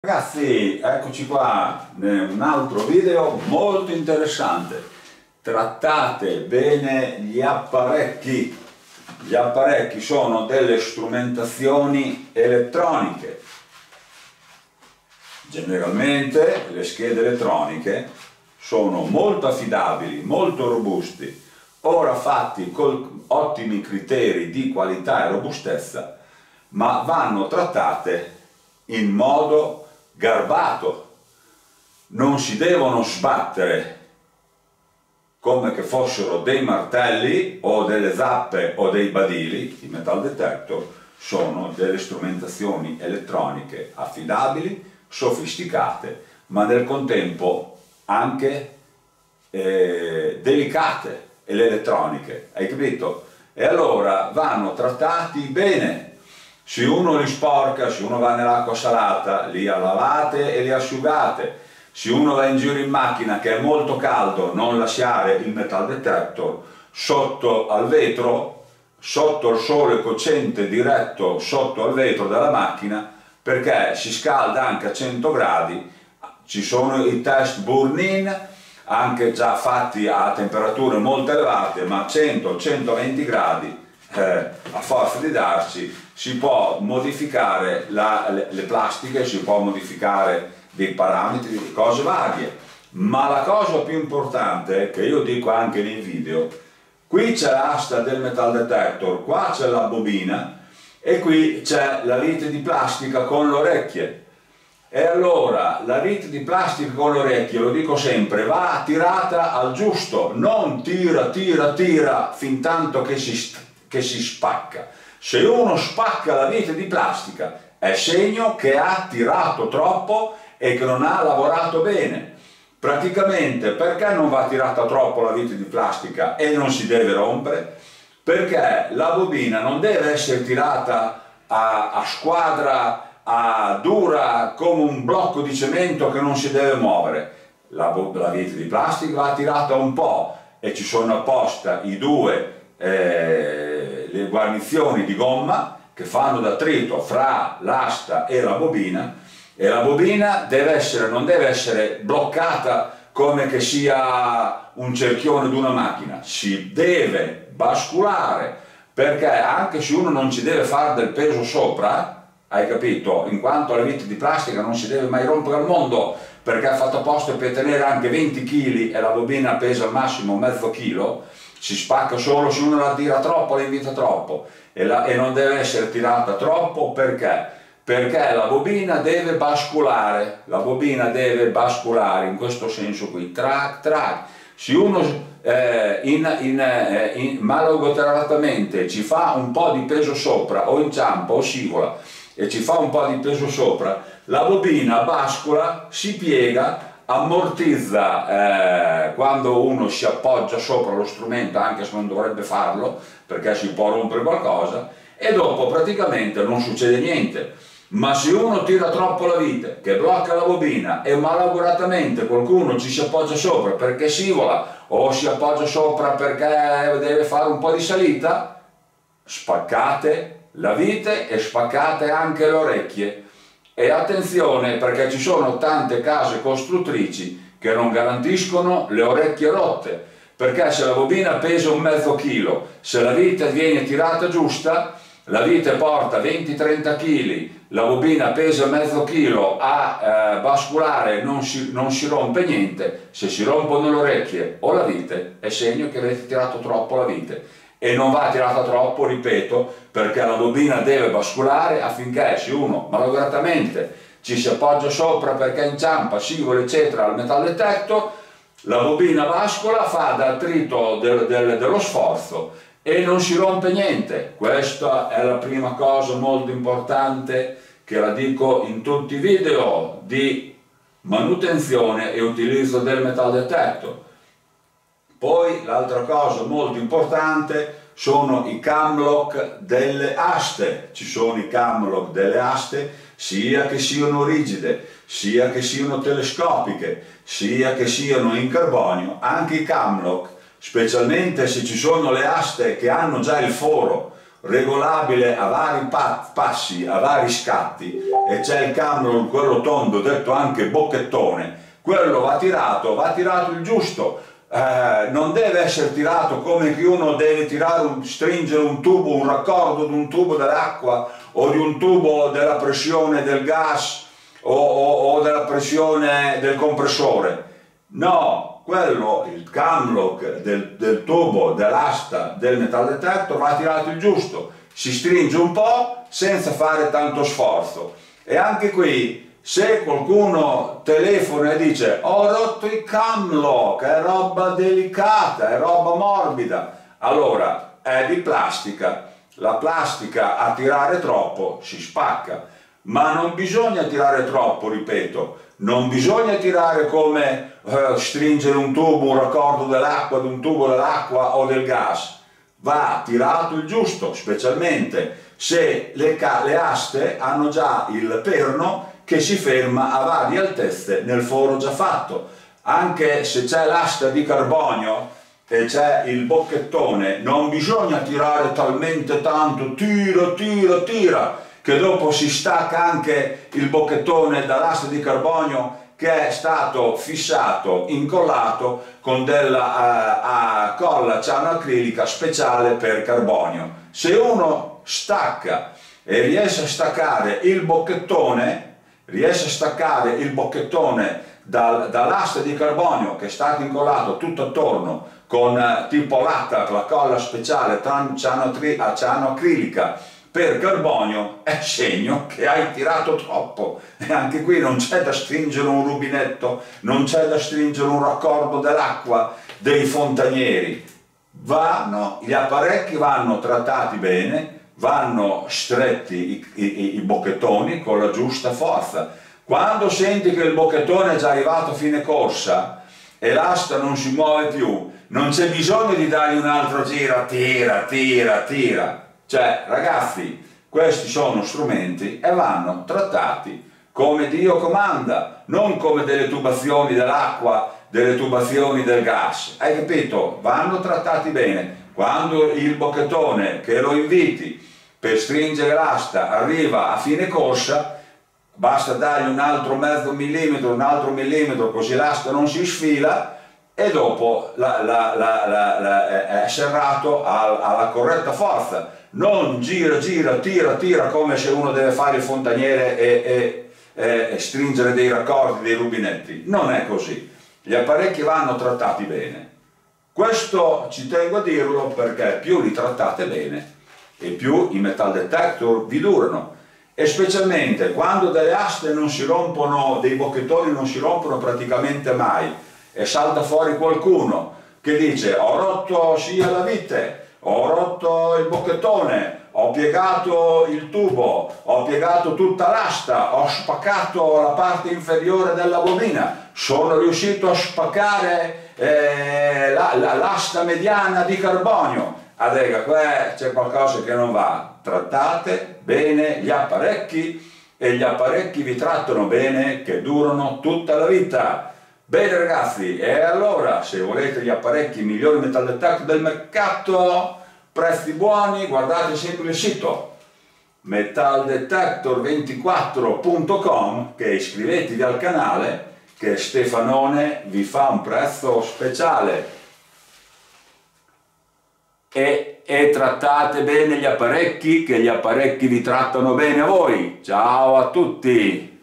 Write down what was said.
Ragazzi, eccoci qua in un altro video molto interessante. Trattate bene gli apparecchi. Gli apparecchi sono delle strumentazioni elettroniche. Generalmente le schede elettroniche sono molto affidabili, molto robusti, ora fatti con ottimi criteri di qualità e robustezza, ma vanno trattate in modo garbato, non si devono sbattere come che fossero dei martelli o delle zappe o dei badili. I metal detector sono delle strumentazioni elettroniche affidabili, sofisticate, ma nel contempo anche delicate, e le elettroniche, hai capito? E allora vanno trattati bene. Se uno li sporca, se uno va nell'acqua salata, li lavate e li asciugate. Se uno va in giro in macchina che è molto caldo, non lasciare il metal detector sotto al vetro, sotto il sole cocente diretto sotto al vetro della macchina, perché si scalda anche a 100 gradi. Ci sono i test burn-in, anche già fatti a temperature molto elevate, ma a 100-120 gradi, a forza di darci, si può modificare le plastiche, si può modificare dei parametri, cose varie. Ma la cosa più importante, che io dico anche nei video, qui c'è l'asta del metal detector, qua c'è la bobina e qui c'è la vite di plastica con le orecchie. E allora la vite di plastica con le orecchie, lo dico sempre, va tirata al giusto, non tira fin tanto che si spacca. Se uno spacca la vite di plastica è segno che ha tirato troppo e che non ha lavorato bene. Praticamente, perché non va tirata troppo la vite di plastica e non si deve rompere? Perché la bobina non deve essere tirata a squadra, dura come un blocco di cemento che non si deve muovere. La vite di plastica va tirata un po' e ci sono apposta le guarnizioni di gomma che fanno d'attrito fra l'asta e la bobina non deve essere bloccata come che sia un cerchione di una macchina, si deve basculare, perché anche se uno non ci deve fare del peso sopra, hai capito? In quanto la vite di plastica non si deve mai rompere al mondo, perché è fatta apposta per tenere anche 20 kg e la bobina pesa al massimo mezzo chilo, si spacca solo se uno la tira troppo, la invita troppo, e non deve essere tirata troppo. Perché? Perché la bobina deve basculare in questo senso qui, track track. Se uno malauguratamente ci fa un po' di peso sopra, o inciampa o scivola e ci fa un po' di peso sopra, la bobina bascula, si piega, ammortizza quando uno si appoggia sopra lo strumento, anche se non dovrebbe farlo perché si può rompere qualcosa, e dopo praticamente non succede niente. Ma se uno tira troppo la vite, che blocca la bobina, e malauguratamente qualcuno ci si appoggia sopra perché scivola o si appoggia sopra perché deve fare un po' di salita, spaccate la vite e spaccate anche le orecchie. E attenzione, perché ci sono tante case costruttrici che non garantiscono le orecchie rotte, perché se la bobina pesa un mezzo chilo, se la vite viene tirata giusta, la vite porta 20-30 kg, la bobina pesa mezzo chilo, a basculare non si rompe niente. Se si rompono le orecchie o la vite è segno che avete tirato troppo la vite, e non va tirata troppo, ripeto, perché la bobina deve basculare affinché, se uno malauguratamente ci si appoggia sopra perché inciampa, scivola eccetera al metal detector, la bobina bascula, fa da attrito dello sforzo e non si rompe niente. Questa è la prima cosa molto importante che la dico in tutti i video di manutenzione e utilizzo del metal detector. Poi l'altra cosa molto importante sono i cam lock delle aste. Ci sono i cam lock delle aste sia che siano rigide, sia che siano telescopiche, sia che siano in carbonio. Anche i cam lock, specialmente se ci sono le aste che hanno già il foro regolabile a vari passi, a vari scatti, e c'è il cambio, quello tondo, detto anche bocchettone, quello va tirato il giusto. Non deve essere tirato come che uno deve stringere un tubo, un raccordo di un tubo dell'acqua o di un tubo della pressione del gas o della pressione del compressore. No, quello, il cam lock del tubo, dell'asta, del metal detector va tirato il giusto, si stringe un po' senza fare tanto sforzo. E anche qui, se qualcuno telefona e dice ho rotto il cam lock, è roba delicata, è roba morbida, allora è di plastica, la plastica a tirare troppo si spacca, ma non bisogna tirare troppo, ripeto, non bisogna tirare come stringere un tubo, un raccordo dell'acqua, di un tubo dell'acqua o del gas, va tirato il giusto, specialmente se le aste hanno già il perno che si ferma a varie altezze nel foro già fatto. Anche se c'è l'asta di carbonio e c'è il bocchettone, non bisogna tirare talmente tanto, tira, che dopo si stacca anche il bocchettone dall'asta di carbonio che è stato fissato, incollato con della colla cianoacrilica speciale per carbonio. Se uno stacca e riesce a staccare il bocchettone, dall'asta di carbonio che è stato incollato tutto attorno con tipo latta, la colla speciale cianoacrilica per carbonio, è segno che hai tirato troppo. E anche qui non c'è da stringere un rubinetto, non c'è da stringere un raccordo dell'acqua dei fontanieri. Gli apparecchi vanno trattati bene, vanno stretti i bocchettoni con la giusta forza. Quando senti che il bocchettone è già arrivato a fine corsa e l'asta non si muove più, non c'è bisogno di dargli un altro tira. Cioè, ragazzi, questi sono strumenti e vanno trattati come Dio comanda, non come delle tubazioni dell'acqua, delle tubazioni del gas. Hai capito? Vanno trattati bene. Quando il bocchettone che lo inviti per stringere l'asta arriva a fine corsa, basta dargli un altro mezzo millimetro, un altro millimetro, così l'asta non si sfila e dopo è serrato alla corretta forza. Non gira, tira come se uno deve fare il fontaniere e stringere dei raccordi, dei rubinetti. Non è così. Gli apparecchi vanno trattati bene. Questo ci tengo a dirlo perché più li trattate bene e più i metal detector vi durano. E specialmente quando delle aste non si rompono, dei bocchettoni non si rompono praticamente mai, e salta fuori qualcuno che dice ho rotto sia la vite, ho rotto il bocchettone, ho piegato il tubo, ho piegato tutta l'asta, ho spaccato la parte inferiore della bobina, sono riuscito a spaccare l'asta mediana di carbonio. Adega, qua c'è qualcosa che non va. Trattate bene gli apparecchi e gli apparecchi vi trattano bene, che durano tutta la vita. Bene ragazzi, e allora se volete gli apparecchi migliori metal detector del mercato, prezzi buoni, guardate sempre il sito metaldetector24.com, che iscrivetevi al canale che Stefanone vi fa un prezzo speciale. E trattate bene gli apparecchi, che gli apparecchi vi trattano bene a voi. Ciao a tutti!